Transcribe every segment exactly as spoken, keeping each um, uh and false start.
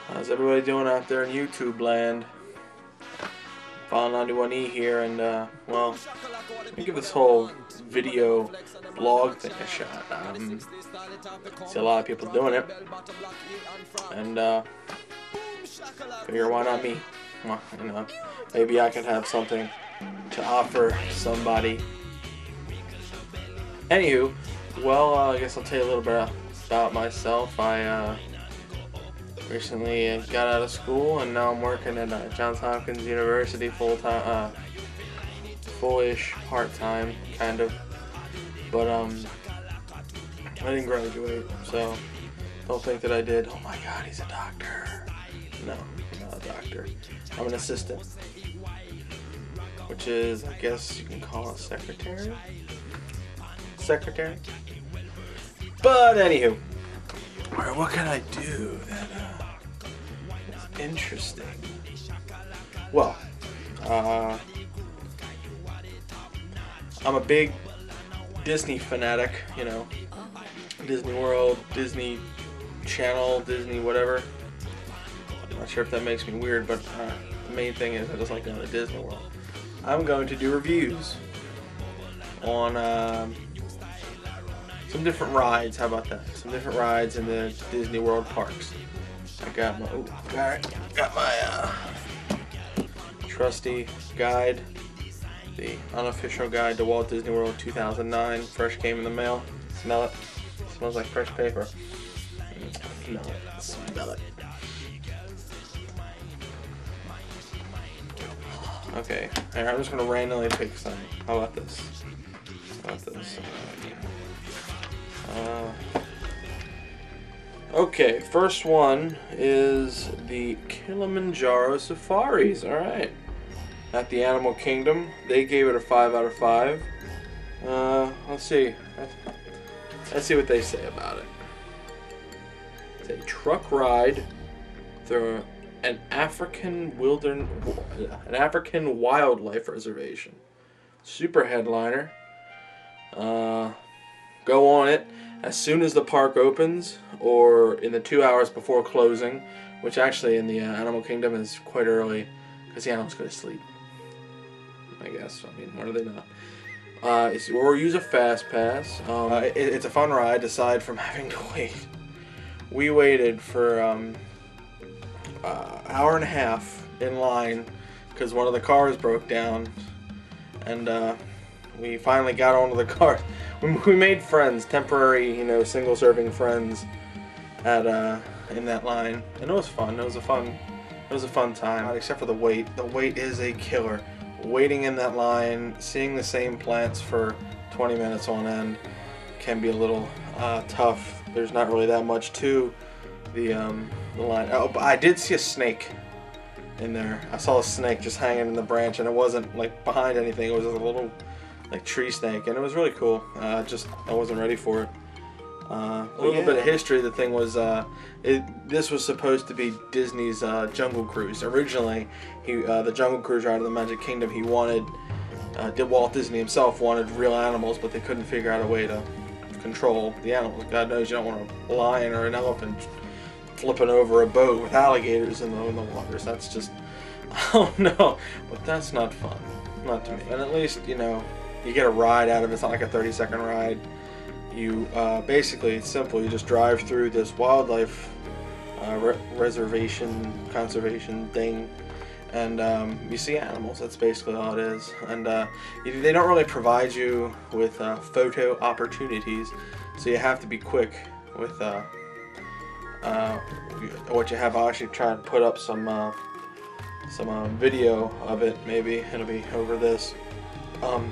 How's everybody doing out there in YouTube land? File ninety-one E here, and uh, well, let me give this whole video blog thing a shot. Um, see a lot of people doing it, and uh, figure why not me? Well, you know, maybe I could have something to offer somebody. Anywho, well, uh, I guess I'll tell you a little bit about myself. I uh, recently got out of school, and now I'm working at uh, Johns Hopkins University full time, uh, full-ish, part-time, kind of. But um, I didn't graduate, so don't think that I did. Oh my God, he's a doctor. No, I'm not a doctor. I'm an assistant, which is, I guess you can call it secretary. Secretary. But anywho, alright, what can I do that uh, is interesting? Well, uh, I'm a big Disney fanatic, you know, Disney World, Disney Channel, Disney whatever. I'm not sure if that makes me weird, but uh, the main thing is I just like going to Disney World. I'm going to do reviews on uh, some different rides. How about that? Some different rides in the Disney World parks. I got my, oh, got, got my uh, trusty guide, the unofficial guide to Walt Disney World two thousand nine. Fresh came in the mail. Smell it. It smells like fresh paper. Smell it. Smell it. Okay, I'm just gonna randomly pick some. How about this? How about this? Uh, okay, first one is the Kilimanjaro safaris. All right, at the Animal Kingdom, they gave it a five out of five. Uh, let's see. Let's see what they say about it. It's a truck ride through an African wilderness, an African wildlife reservation. Super headliner. Uh, go on it as soon as the park opens, or in the two hours before closing, which actually in the uh, Animal Kingdom is quite early, because the animals go to sleep, I guess. I mean, when are they not? Uh, it's, or use a fast pass. Um, uh, it, it's a fun ride, aside from having to wait. We waited for um, uh, hour and a half in line because one of the cars broke down, and uh, we finally got onto the car. We, we made friends, temporary, you know, single-serving friends, at uh, in that line, and it was fun. It was a fun, it was a fun time. Except for the wait. The wait is a killer. Waiting in that line, seeing the same plants for twenty minutes on end, can be a little uh, tough. There's not really that much to the um, the line. Oh, but I did see a snake in there. I saw a snake just hanging in the branch, and it wasn't like behind anything. It was just a little like tree snake, and it was really cool. Uh, just I wasn't ready for it. Uh, a little yeah. bit of history. The thing was, uh, it, this was supposed to be Disney's uh, Jungle Cruise. Originally, he uh, the Jungle Cruise ride of the Magic Kingdom. He wanted, uh, did Walt Disney himself wanted real animals, but they couldn't figure out a way to control the animals. God knows you don't want a lion or an elephant flipping over a boat with alligators in the, in the waters. That's just, oh no, but that's not fun. Not to me. And at least, you know, you get a ride out of it. It's not like a thirty second ride. You, uh, basically, it's simple. You just drive through this wildlife uh, re reservation, conservation thing, and um, you see animals. That's basically all it is. And uh, you, they don't really provide you with uh, photo opportunities, so you have to be quick with uh, uh, what you have. I'll actually try and put up some uh, some uh, video of it. Maybe it'll be over this. Um,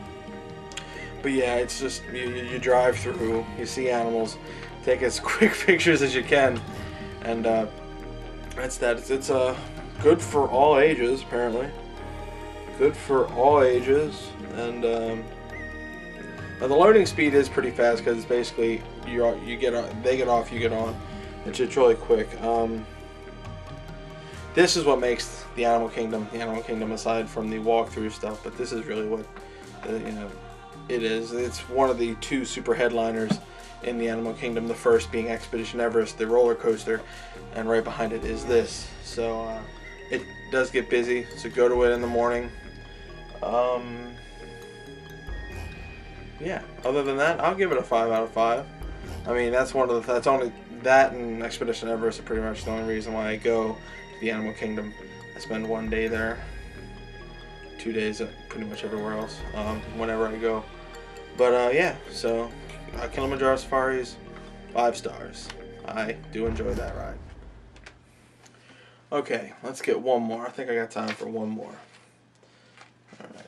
But yeah, it's just, you, you drive through, you see animals, take as quick pictures as you can, and uh, that's that. It's, it's uh, good for all ages, apparently. Good for all ages, and um, now the loading speed is pretty fast because it's basically, you you get on, they get off, you get on. It's, it's really quick. Um, this is what makes the Animal Kingdom, the Animal Kingdom aside from the walkthrough stuff, but this is really what, uh, you know, it is. It's one of the two super headliners in the Animal Kingdom. The first being Expedition Everest, the roller coaster, and right behind it is this. So uh, it does get busy, so go to it in the morning. Um, yeah, other than that, I'll give it a five out of five. I mean, that's one of the, that's only, that and Expedition Everest are pretty much the only reason why I go to the Animal Kingdom. I spend one day there, two days at pretty much everywhere else, um, whenever I go. But uh, yeah, so uh, Kilimanjaro Safaris, five stars. I do enjoy that ride. Okay, let's get one more. I think I got time for one more. Alright.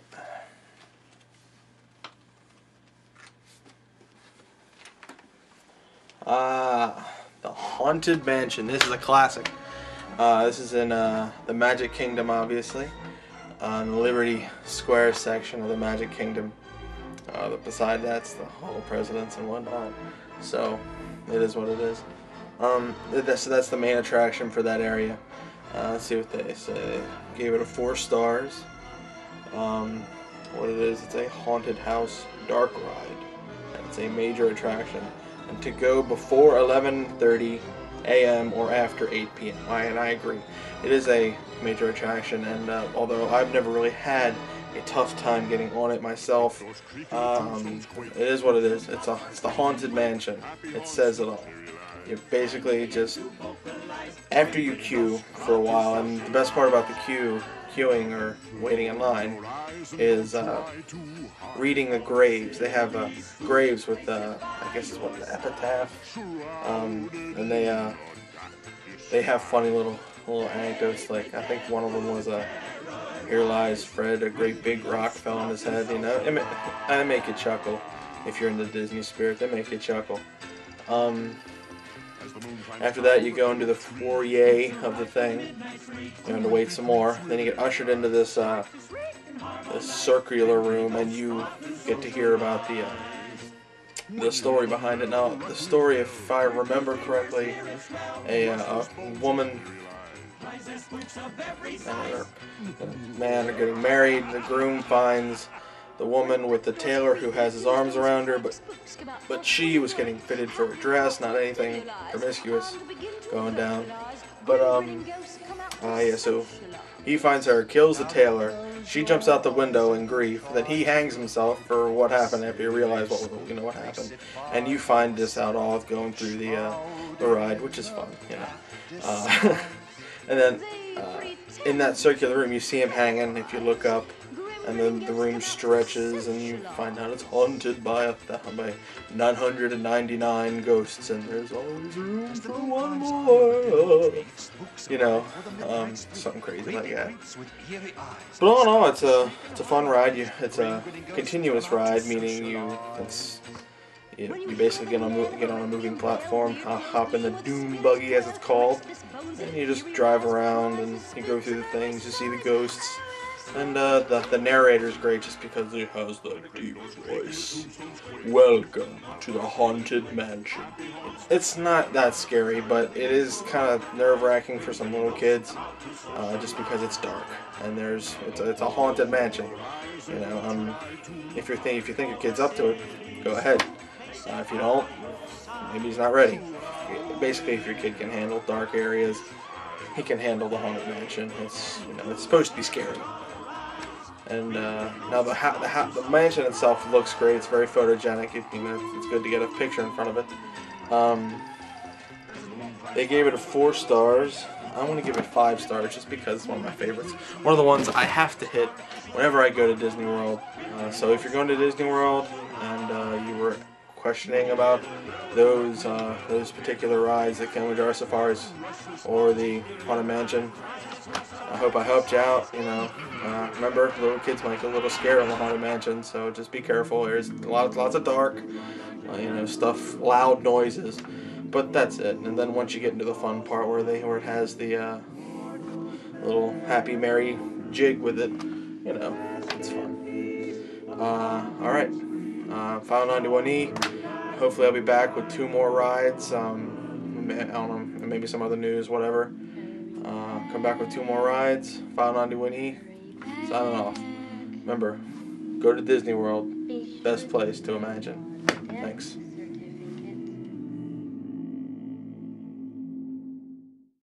Ah, the Haunted Mansion. This is a classic. Uh, this is in uh, the Magic Kingdom, obviously. Uh, in the Liberty Square section of the Magic Kingdom. Uh, but beside that's the Hall of Presidents and whatnot. So, it is what it is. Um, that's, that's the main attraction for that area. Uh, let's see what they say. Gave it a four stars. Um, what it is, it's a haunted house dark ride. And it's a major attraction. And to go before eleven thirty A M or after eight P M I, and I agree. It is a major attraction, and uh, although I've never really had a tough time getting on it myself, um, it is what it is. It's a it's the Haunted Mansion. It says it all. You basically just, after you queue for a while, and the best part about the queue, queuing or waiting in line, is uh, reading the graves. They have uh, graves with, uh, I guess it's what, the epitaph, um, and they uh, they have funny little little anecdotes. Like I think one of them was a uh, "Here lies Fred, a great big rock fell on his head." You know, it ma I make you chuckle. If you're in the Disney spirit, they make you chuckle. Um, After that, you go into the foyer of the thing. You have to wait some more. Then you get ushered into this, uh, this circular room, and you get to hear about the uh, the story behind it. Now, the story, if I remember correctly, a, uh, a woman and a man are getting married. The groom finds the woman with the tailor who has his arms around her, but but she was getting fitted for a dress, not anything promiscuous going down. But um, uh, yeah, so he finds her, kills the tailor. She jumps out the window in grief. Then he hangs himself for what happened after you realize what you know what happened. And you find this out all going through the uh, the ride, which is fun, you know. Uh, and then uh, in that circular room, you see him hanging. If you look up. And then the room stretches, and you find out it's haunted by a by nine hundred ninety-nine ghosts, and there's always room for one more. You know, um, something crazy like that. But all in all, it's a it's a fun ride. You, it's a continuous ride, meaning you it's you, you basically get on get on a moving platform, hop in the Doom Buggy as it's called, and you just drive around and you go through the things. You see the ghosts. And uh, the, the narrator's great just because he has the deep voice. Welcome to the Haunted Mansion. It's not that scary, but it is kind of nerve-wracking for some little kids, uh, just because it's dark and there's it's a, it's a haunted mansion. You know, um, if you think if you think your kid's up to it, go ahead. Uh, if you don't, maybe he's not ready. Basically, if your kid can handle dark areas, he can handle the haunted mansion. It's you know it's supposed to be scary. And uh, now the, ha the, ha the mansion itself looks great. It's very photogenic. It, you know, it's good to get a picture in front of it. Um, they gave it a four stars. I want to give it five stars just because it's one of my favorites. One of the ones I have to hit whenever I go to Disney World. Uh, so if you're going to Disney World and uh, you were questioning about those uh, those particular rides, the Kilimanjaro Safaris or the Haunted Mansion, I hope I helped you out. You know, uh, remember, little kids might get a little scared on the Haunted Mansion, so just be careful. There's a lot, lots of dark, uh, you know, stuff, loud noises, but that's it. And then once you get into the fun part where they, where it has the uh, little happy, merry jig with it, you know, it's fun. Uh, all right, uh, File ninety-one E. Hopefully, I'll be back with two more rides. Um, I don't know, maybe some other news, whatever. Uh, come back with two more rides. File ninety-one E. Signing off. Remember, go to Disney World. Best place to imagine. Thanks.